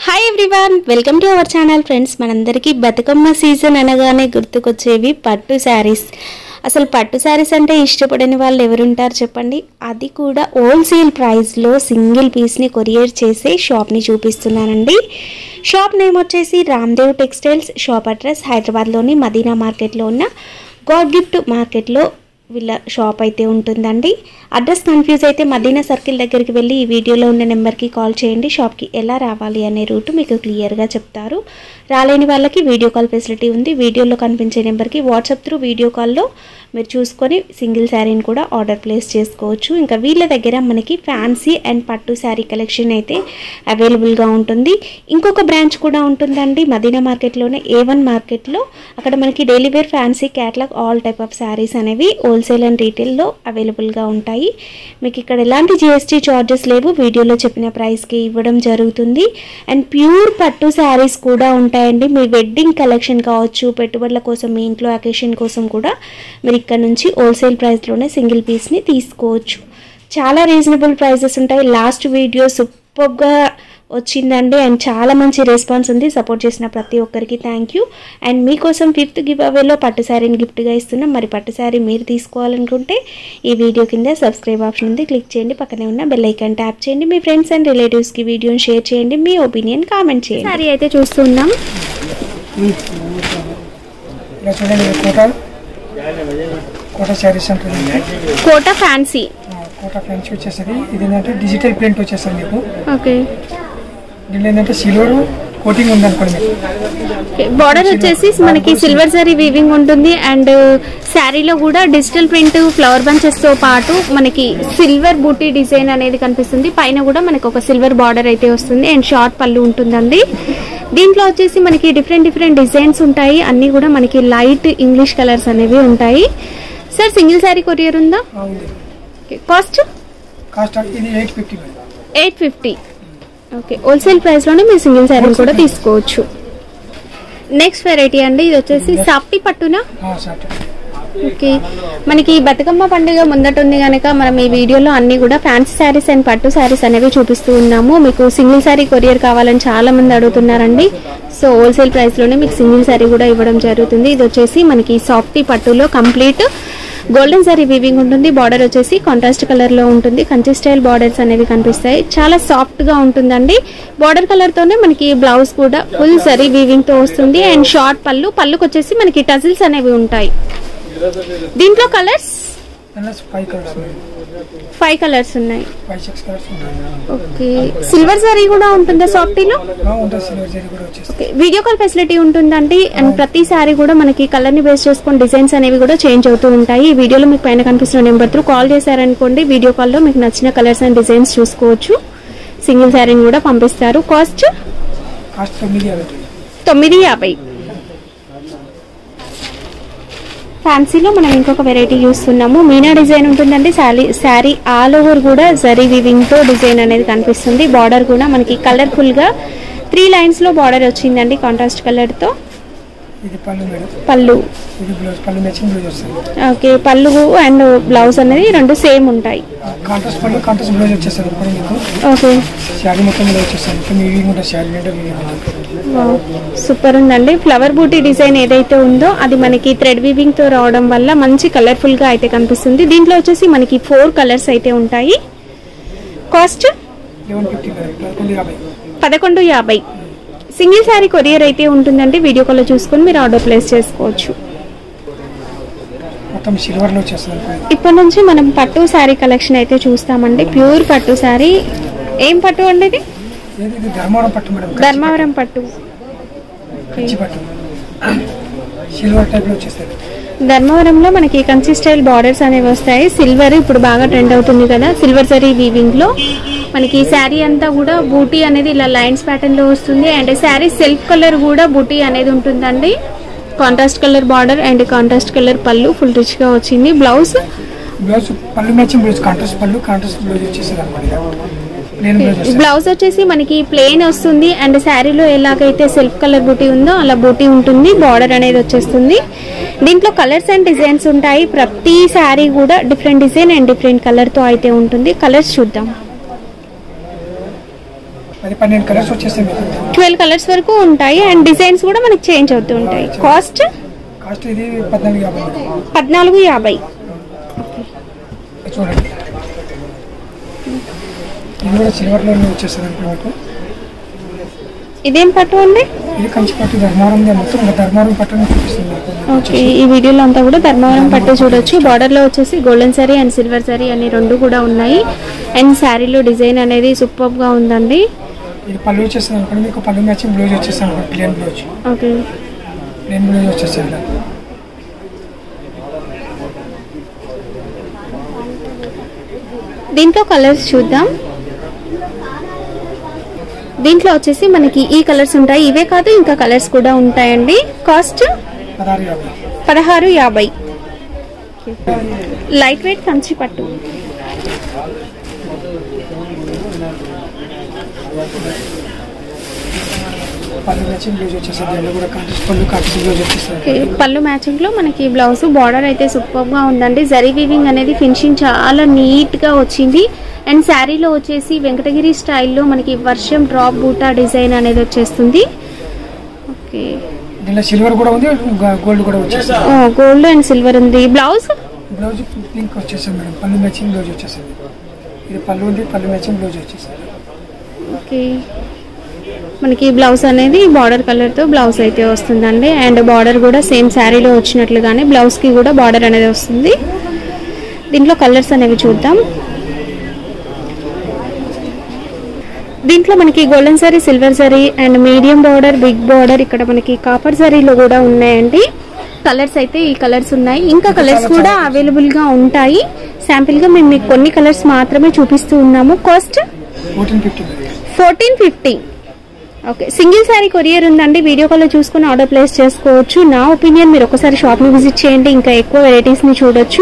Hi everyone welcome to our channel friends మనందరికీ Bathukamma season అనగానే గుర్తుకొచ్చేవి పట్టు శారీస్ అసలు పట్టు శారీస్ అంటే ఇష్టపడని వాళ్ళు ఎవరు ఉంటారు చెప్పండి అది కూడా హోల్సేల్ ప్రైస్ లో సింగిల్ పీస్ ని కొరియర్ చేసే షాప్ ని చూపిస్తున్నానండి షాప్ నేమ్ వచ్చేసి Ramdev textiles shop address Hyderabad లోని మదీనా మార్కెట్ లో ఉన్న గాడ్ గిఫ్ట్ మార్కెట్ లో వీళ్ళ షాప్ అయితే ఉంటుందండి అడ్రస్ కన్ఫ్యూజ్ అయితే మదీనా సర్కిల్ దగ్గరికి వెళ్ళి ఈ వీడియోలో ఉన్న నెంబర్కి కాల్ చేయండి షాప్కి ఎలా రావాలి అనే రూట్ మీకు క్లియర్గా చెప్తారు రాలేని వాళ్ళకి వీడియో కాల్ ఫెసిలిటీ ఉంది వీడియోలో కనిపించే నెంబర్కి వాట్సాప్ త్రూ వీడియో కాల్లో మీరు చూసుకొని సింగిల్ శారీని కూడా ఆర్డర్ ప్లేస్ చేసుకోవచ్చు ఇంకా వీళ్ళ దగ్గర మనకి ఫ్యాన్సీ అండ్ పట్టు శారీ కలెక్షన్ అయితే అవైలబుల్గా ఉంటుంది ఇంకొక బ్రాంచ్ కూడా ఉంటుందండి మదీనా మార్కెట్లోనే A1 మార్కెట్లో అక్కడ మనకి daily wear fancy catalogue all type of saris అనేవి హోల్సేల్ అండ్ రీటైల్లో అవైలబుల్గా ఉంటాయి మీకు ఇక్కడ ఎలాంటి జిఎస్టీ చార్జెస్ లేవు వీడియోలో చెప్పిన ప్రైస్కి ఇవ్వడం జరుగుతుంది అండ్ ప్యూర్ పట్టు శారీస్ కూడా ఉంటాయండి మీ వెడ్డింగ్ కలెక్షన్ కావచ్చు పెట్టుబడుల కోసం మీ ఇంట్లో అకేషన్ కోసం కూడా మీరు ఇక్కడ నుంచి హోల్సేల్ ప్రైస్లోనే సింగిల్ పీస్ని తీసుకోవచ్చు చాలా రీజనబుల్ ప్రైసెస్ ఉంటాయి లాస్ట్ వీడియో సూపర్గా వచ్చిందండి అండ్ చాలా మంచి రెస్పాన్స్ ఉంది సపోర్ట్ చేసిన ప్రతి ఒక్కరికి థ్యాంక్ యూ అండ్ మీకోసం 5th గివ్ అవేలో పట్టు శారీని గిఫ్ట్గా ఇస్తున్నాం మరి పట్టు శారీ మీరు తీసుకోవాలనుకుంటే ఈ వీడియో కింద సబ్స్క్రైబ్ ఆప్షన్ ఉంది క్లిక్ చేయండి పక్కనే ఉన్న బెల్ ఐకాన్ ట్యాప్ చేయండి మీ ఫ్రెండ్స్ అండ్ రిలేటివ్స్కి వీడియోని షేర్ చేయండి మీ ఒపీనియన్ కామెంట్ చేయండి శారీ అయితే చూస్తున్నాం కోటా శారీస్ ఉంటుంది కోటా ఫ్యాన్సీ వచ్చేసరికి ఇది ఏంటంటే డిజిటల్ ప్రింట్ వచ్చేసరికి మీకు ఓకే దీనిలో ఏంటంటే సిల్వర్ కోటింగ్ ఉంది అనుకోండి బార్డర్ వచ్చేసి మనకి సిల్వర్ జరీ వీవింగ్ ఉంటుంది అండ్ శారీలో కూడా డిజిటల్ ప్రింట్ ఫ్లవర్ బంచెస్ తో పాటు మనకి సిల్వర్ బూటీ డిజైన్ అనేది కనిపిస్తుంది పైన కూడా మనకి ఒక సిల్వర్ బార్డర్ అయితే వస్తుంది అండ్ షార్ట్ పళ్ళు ఉంటుందండి దీంట్లో వచ్చేసి మనకి డిఫరెంట్ డిజైన్స్ ఉంటాయి అన్ని కూడా మనకి లైట్ ఇంగ్లీష్ కలర్స్ అనేవి ఉంటాయి సార్ సింగిల్ శారీ కొరియర్ ఉందా కాస్ట్ ఇది 850 ఓకే హోల్సేల్ ప్రైస్ లోనే మీరు సింగిల్ శారీ కూడా తీసుకోవచ్చు నెక్స్ట్ వెరైటీ అండి ఇది వచ్చేసి సాఫ్టీ పట్టునా ఓకే మనకి బతుకమ్మ పండుగ ముందట ఉంది కనుక మనం ఈ వీడియోలో అన్ని కూడా ఫ్యాన్సీ శారీస్ అండ్ పట్టు శారీస్ అనేవి చూపిస్తూ ఉన్నాము మీకు సింగిల్ శారీ కొరియర్ కావాలని చాలా మంది అడుగుతున్నారండి సో హోల్సేల్ ప్రైస్ లోనే మీకు సింగిల్ శారీ కూడా ఇవ్వడం జరుగుతుంది ఇది వచ్చేసి మనకి సాఫ్టీ పట్టులో కంప్లీట్ గోల్డెన్ సారీ వీవింగ్ ఉంటుంది బార్డర్ వచ్చేసి కాంట్రాస్ట్ కలర్ లో ఉంటుంది కంచి స్టైల్ బార్డర్స్ అనేవి కనిపిస్తాయి చాలా సాఫ్ట్ గా ఉంటుందండి బార్డర్ కలర్ తోనే మనకి బ్లౌజ్ కూడా ఫుల్ సారీ వీవింగ్ తో వస్తుంది అండ్ షార్ట్ పళ్ళుకి వచ్చేసి మనకి టజిల్స్ అనేవి ఉంటాయి దీంట్లో కలర్స్ 5 కలర్స్ ఉన్నాయి ఓకే సిల్వర్ సారీ కూడా ఉంటుందా సాఫ్టీలో వీడియో కాల్ ఫెసిలిటీ ఉంటుందండి అండ్ ప్రతి సారీ కూడా మనకి కలర్ ని బేస్ చేసుకుని డిజైన్స్ అనేవి కూడా చేంజ్ అవుతూ ఉంటాయి ఈ వీడియోలో మీకు పైన కనిపిస్తున్న నెంబర్ త్రూ కాల్ చేశారనుకోండి వీడియో కాల్లో మీకు నచ్చిన కలర్స్ అండ్ డిజైన్స్ చూసుకోవచ్చు సింగిల్ సారీని కూడా పంపిస్తారు కాస్ట్ 950 ఫ్యాన్సీలో మనం ఇంకొక వెరైటీ చూస్తున్నాము మీనా డిజైన్ ఉంటుందండి శారీ ఆల్ ఓవర్ కూడా జరీ వీవింగ్ తో డిజైన్ అనేది కనిపిస్తుంది బార్డర్ కూడా మనకి కలర్ఫుల్ గా 3 లైన్స్ లో బార్డర్ వచ్చిందండి కాంట్రాస్ట్ కలర్ తో పళ్ళు ఓకే పళ్ళు అండ్ బ్లౌజ్ అనేది రెండు సేమ్ ఉంటాయి ఓకే సూపర్ ఉందండి ఫ్లవర్ బూటీ డిజైన్ ఏదైతే ఉందో అది మనకి థ్రెడ్ వీవింగ్ తో రావడం వల్ల మంచి కలర్ఫుల్ గా అయితే కనిపిస్తుంది దీంట్లో వచ్చేసి మనకి 4 కలర్స్ అయితే ఉంటాయి కాస్ట్ 1150 సింగిల్ శారీ కొరియర్ అయితే ఉంటుందండి వీడియో కాల్ చూసుకొని మీరు ఆర్డర్ ప్లేస్ చేసుకోవచ్చు ఇప్పటి నుంచి మనం పట్టు శారీ కలెక్షన్ అయితే చూస్తామండి ప్యూర్ పట్టు శారీ ఏం పట్టు అండి ఇది ధర్మవరం పట్టు ధర్మవరంలో మనకి కంచి స్టైల్ బార్డర్స్ అనేవి వస్తాయి సిల్వర్ ఇప్పుడు బాగా ట్రెండ్ అవుతుంది కదా సిల్వర్ జరీ వీవింగ్ లో మనకి శారీ అంతా కూడా బూటీ అనేది ఇలా లైన్స్ ప్యాటర్న్ లో వస్తుంది అండ్ శారీ సెల్ఫ్ కలర్ కూడా బూటీ అనేది ఉంటుందండి contrast colour border and contrast colour pallu full rich గా వచ్చింది బ్లౌజ్ బ్లౌజ్ వచ్చేసి మనకి ప్లెయిన్ వస్తుంది అండ్ శారీలో ఎలాగైతే సెల్ఫ్ కలర్ బూటీ ఉందో అలా బూటీ ఉంటుంది బార్డర్ అనేది వచ్చేస్తుంది దీంట్లో కలర్స్ అండ్ డిజైన్స్ ఉంటాయి ప్రతి శారీ కూడా different design and different colour తో అయితే ఉంటుంది కలర్స్ చూద్దాం 12 కలర్స్ వచ్చేస్తాయి మీకు. 12 కలర్స్ వరకు ఉంటాయి అండ్ డిజైన్స్ కూడా మనకి చేంజ్ అవుతూ ఉంటాయి. కాస్ట్ ఇది 1450. 1450. చూడండి ఇది కూడా సిల్వర్లో వచ్చేస్తుంది మీకు. ఇదేం పట్టు అండి? ఇది కంచి పట్టు ధర్మవరం మొత్తం ధర్మవరం పట్టుని చూపిస్తుంది. ఓకే, ఈ వీడియోలో అంతా కూడా ధర్మవరం పట్టు చూడొచ్చు. బార్డర్లో వచ్చేసి golden zari and silver zari అన్ని రెండు కూడా ఉన్నాయి. అండ్ శారీలో డిజైన్ అనేది సూపర్గా ఉందండి. ఇది పళ్ళు వచ్చేస్తుంది అనుకోండి, మీకు పళ్ళు మ్యాచింగ్ బ్లౌజ్ వచ్చేస్తుంది అనుకోండి, plain blouse. Okay, plain blouse వచ్చేస్తుంది. దీంట్లో కలర్స్ చూద్దాం. దీంట్లో వచ్చేసి మనకి ఈ కలర్స్ ఉంటాయి, ఇవే కాదు ఇంకా కలర్స్ కూడా ఉంటాయండి. కాస్ట్ 1650. లైట్ వెయిట్ కంచి పట్టు. పళ్ళు మ్యాచింగ్ లో మనకి బ్లౌజ్ బార్డర్ అయితే సూపర్ గా ఉందండి. జరీ వీవింగ్ అనేది ఫినిషింగ్ చాలా నీట్ గా వచ్చింది. అండ్ శారీలో వచ్చేసి వెంకటగిరి స్టైల్లో మనకి వర్షం డ్రాప్ బూటా డిజైన్ అనేది వచ్చేస్తుంది. ఓకే, సిల్వర్ కూడా ఉంది, గోల్డ్ కూడా వచ్చేస్తుంది. గోల్డ్ అండ్ సిల్వర్ ఉంది. బ్లౌజ్ పింక్ వచ్చేసింది మేడం, పళ్ళు మ్యాచింగ్ బ్లౌజ్ వచ్చేసింది. ఇది పళ్ళు ఉంది, పళ్ళు మ్యాచింగ్ బ్లౌజ్ వచ్చేసింది. ఓకే, మనకి బ్లౌజ్ అనేది బార్డర్ కలర్ తో బ్లౌజ్ అయితే వస్తుందండి. అండ్ బార్డర్ కూడా సేమ్ శారీలో వచ్చినట్లుగానే బ్లౌజ్ కి కూడా బార్డర్ అనేది వస్తుంది. దీంట్లో కలర్స్ అనేవి చూద్దాం. దీంట్లో మనకి golden zari, silver zari and medium border, big border, ఇక్కడ మనకి కాపర్ సారీలో కూడా ఉన్నాయండి. కలర్స్ అయితే ఈ కలర్స్ ఉన్నాయి, ఇంకా కలర్స్ కూడా అవైలబుల్ గా ఉంటాయి. శాంపిల్ గా మేము మీకు కొన్ని కలర్స్ మాత్రమే చూపిస్తూ ఉన్నాము. Cost 1450. Okay, single sari courier ఉందండి. వీడియో కాల్ చూసుకుని ఆర్డర్ ప్లేస్ చేసుకోవచ్చు. నా ఒపీనియన్ మీరు ఒకసారి షాప్ ని విజిట్ చేయండి, ఇంకా ఎక్కువ వెరైటీస్ ని చూడొచ్చు.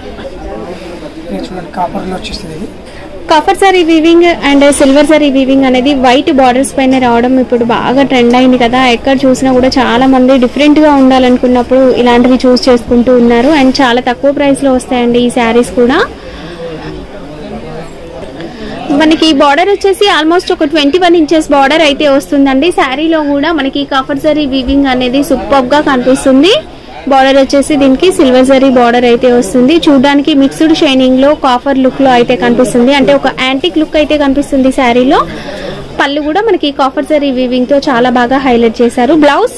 Copper zari weaving and silver zari weaving అనేది వైట్ బార్డర్స్ పైన రావడం ఇప్పుడు బాగా ట్రెండ్ అయింది కదా. ఎక్కడ చూసినా కూడా చాలా మంది డిఫరెంట్ గా ఉండాలనుకున్నప్పుడు ఇలాంటివి చూస్ చేసుకుంటూ ఉన్నారు. అండ్ చాలా తక్కువ ప్రైస్ లో వస్తాయండి ఈ శారీస్ కూడా. మనకి బార్డర్ వచ్చేసి ఆల్మోస్ట్ ఒక 21 ఇంచెస్ బార్డర్ అయితే వస్తుందండి. శారీలో కూడా మనకి కాపర్ జరీ వీవింగ్ అనేది సూపర్ గా కనిపిస్తుంది. బార్డర్ వచ్చేసి దీనికి సిల్వర్ జరీ బార్డర్ అయితే వస్తుంది. చూడడానికి మిక్స్డ్ షైనింగ్ లో కాపర్ లుక్ లో అయితే కనిపిస్తుంది, అంటే ఒక యాంటిక్ లుక్ అయితే కనిపిస్తుంది శారీలో. పళ్ళు కూడా మనకి కాపర్ జరీ వీవింగ్ తో చాలా బాగా హైలైట్ చేశారు. Blouse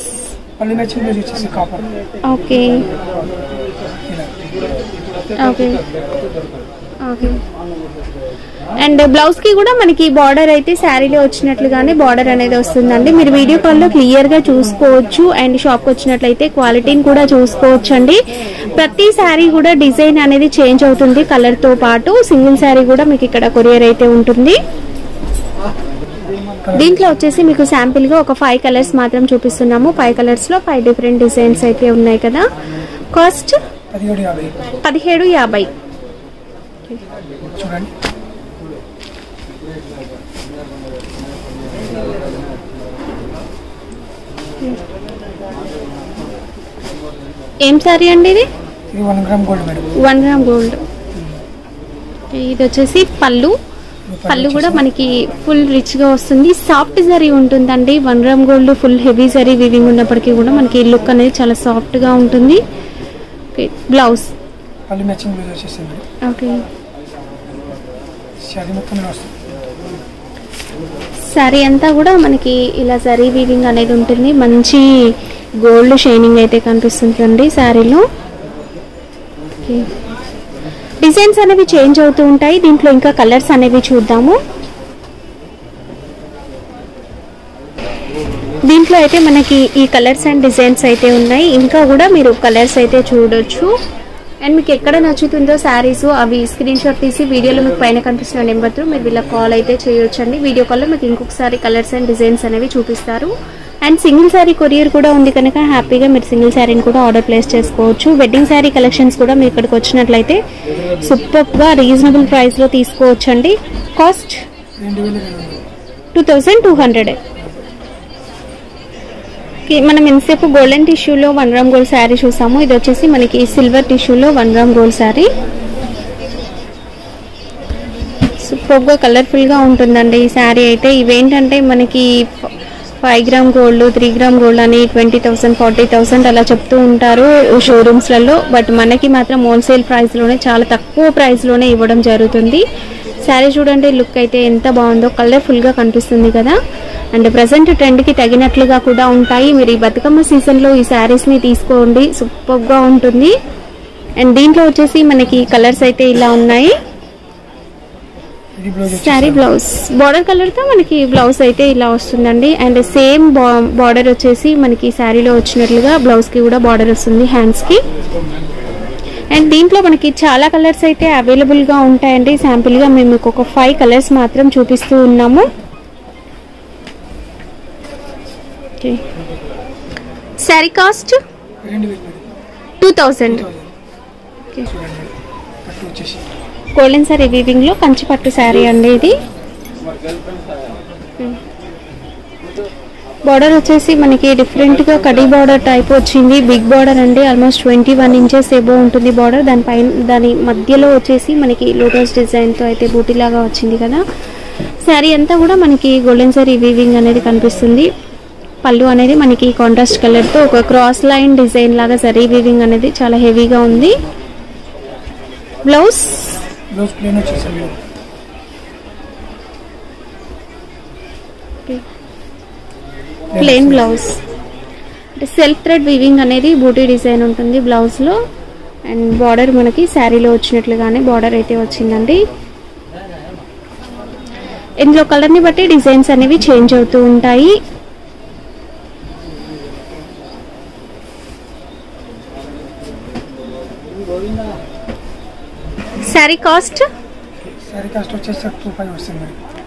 okay okay okay and blouse కి కూడా మనకి బార్డర్ అయితే శారీలో వచ్చినట్లుగానే బార్డర్ అనేది వస్తుందండి. మీరు వీడియో కాల్లో క్లియర్ గా చూసుకోవచ్చు. అండ్ షాప్ కి వచ్చినట్లయితే క్వాలిటీని కూడా చూసుకోవచ్చు అండి. ప్రతి శారీ కూడా డిజైన్ అనేది చేంజ్ అవుతుంది కలర్ తో పాటు. సింగిల్ శారీ కూడా మీకు ఇక్కడ కొరియర్ అయితే ఉంటుంది. దీంట్లో వచ్చేసి మీకు శాంపిల్ గా ఒక 5 కలర్స్ మాత్రం చూపిస్తున్నాము. 5 కలర్స్ లో 5 డిఫరెంట్ డిజైన్స్ అయితే ఉన్నాయి కదా. కాస్ట్ 1750. చూడండి, ఏం సారీ అండి ఇది? 1 gram gold madam. 1 gram gold. ఇది వచ్చేసి పళ్ళు కూడా మనకి ఫుల్ రిచ్ గా వస్తుంది. సాఫ్ట్ జరీ ఉంటుందండి. 1 gram gold full heavy zari weaving ఉన్నప్పటికీ కూడా మనకి లుక్ అనేది చాలా సాఫ్ట్ గా ఉంటుంది. బ్లౌజ్ పళ్ళు మ్యాచింగ్ బ్లౌజ్ వచ్చేసింది. ఓకే, శారీ మొత్తం వస్తుంది. శారీ అంతా కూడా మనకి ఇలా జరీ వీవింగ్ అనేది ఉంటుంది. మంచి గోల్డ్ షైనింగ్ అయితే కనిపిస్తుందండి శారీలో. డిజైన్స్ అనేవి చేంజ్ అవుతూ ఉంటాయి. దీంట్లో ఇంకా కలర్స్ అనేవి చూద్దాము. దీంట్లో అయితే మనకి ఈ కలర్స్ అండ్ డిజైన్స్ అయితే ఉన్నాయి. ఇంకా కూడా మీరు కలర్స్ అయితే చూడొచ్చు. అండ్ మీకు ఎక్కడ నచ్చుతుందో శారీస్ అవి స్క్రీన్ షాట్ తీసి వీడియోలో మీకు పైన కనిపిస్తున్న నెంబర్ తో మీరు వీళ్ళకి కాల్ అయితే చేయొచ్చండి. వీడియో కాల్లో మీకు ఇంకొకసారి కలర్స్ అండ్ డిజైన్స్ అనేవి చూపిస్తారు. అండ్ సింగిల్ శారీ కొరియర్ కూడా ఉంది కనుక హ్యాపీగా మీరు సింగిల్ శారీని కూడా ఆర్డర్ ప్లేస్ చేసుకోవచ్చు. వెడ్డింగ్ శారీ కలెక్షన్స్ కూడా మీరు ఇక్కడికి వచ్చినట్లయితే సూపర్గా రీజనబుల్ ప్రైస్ లో తీసుకోవచ్చండి. కాస్ట్ 2200. మనం ఎంతసేపు గోల్డెన్ టిష్యూలో 1 గ్రామ్ గోల్డ్ శారీ చూసాము. ఇది వచ్చేసి మనకి సిల్వర్ టిష్యూలో 1 గ్రామ్ గోల్డ్ శారీ. సూపర్ సూపర్గా కలర్ఫుల్గా ఉంటుందండి ఈ శారీ అయితే. ఇవేంటంటే మనకి 5 గ్రామ్ గోల్డ్, 3 గ్రామ్ గోల్డ్ అని 20,000, 40,000 అలా చెప్తూ ఉంటారు షోరూమ్స్లలో. బట్ మనకి మాత్రం హోల్సేల్ ప్రైస్లోనే, చాలా తక్కువ ప్రైస్లోనే ఇవ్వడం జరుగుతుంది. శారీ చూడండి, లుక్ అయితే ఎంత బాగుందో, కలర్ఫుల్గా కనిపిస్తుంది కదా. అండ్ ప్రజెంట్ ట్రెండ్కి తగినట్లుగా కూడా ఉంటాయి. మీరు ఈ బతుకమ్మ సీజన్లో ఈ శారీస్ని తీసుకోండి, సూపర్గా ఉంటుంది. అండ్ దీంట్లో వచ్చేసి మనకి కలర్స్ అయితే ఇలా ఉన్నాయి. శారీ బ్లౌజ్ బార్డర్ కలర్తో మనకి బ్లౌజ్ అయితే ఇలా వస్తుందండి. అండ్ సేమ్ బార్డర్ వచ్చేసి మనకి శారీలో వచ్చినట్లుగా బ్లౌజ్కి కూడా బార్డర్ వస్తుంది హ్యాండ్స్కి. అండ్ దీంట్లో మనకి చాలా కలర్స్ అయితే అవైలబుల్గా ఉంటాయండి. శాంపుల్గా మేము మీకు ఒక 5 కలర్స్ మాత్రం చూపిస్తూ ఉన్నాము. Okay, sari cost 2000. Okay, golden zari వీవింగ్లో కంచి పట్టు శారీ అండి ఇది. బార్డర్ వచ్చేసి మనకి డిఫరెంట్గా కడీ బార్డర్ టైప్ వచ్చింది. బిగ్ బార్డర్ అండి, ఆల్మోస్ట్ 21 ఇంచెస్ ఎబో ఉంటుంది బార్డర్. దాని మధ్యలో వచ్చేసి మనకి లోటస్ డిజైన్తో అయితే బూటీలాగా వచ్చింది కదా. శారీ అంతా కూడా మనకి గోల్డెన్ సారీ వీవింగ్ అనేది కనిపిస్తుంది. పళ్ళు అనేది మనకి కాంట్రాస్ట్ కలర్తో ఒక క్రాస్ లైన్ డిజైన్ లాగా జరీ వీవింగ్ అనేది చాలా హెవీగా ఉంది. బ్లౌజ్ ప్లేన్ వచ్చేసింది. Plain blouse, self thread weaving అనేది బూటీ డిజైన్ ఉంటుంది బ్లౌజ్లో. అండ్ బార్డర్ మనకి శారీలో వచ్చినట్లుగానే బార్డర్ అయితే వచ్చిందండి. ఇందులో కలర్ని బట్టి డిజైన్స్ అనేవి చేంజ్ అవుతూ ఉంటాయి. శారీ కాస్ట్ వచ్చేసి 25 వస్తుంది.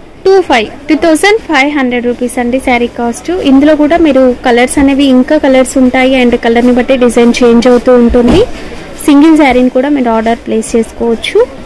2500 రూపీస్ అండి శారీ కాస్ట్. ఇందులో కూడా మీరు కలర్స్ అనేవి ఇంకా కలర్స్ ఉంటాయి. అండ్ కలర్ని బట్టి డిజైన్ చేంజ్ అవుతూ ఉంటుంది. సింగిల్ శారీని కూడా మీరు ఆర్డర్ ప్లేస్ చేసుకోవచ్చు.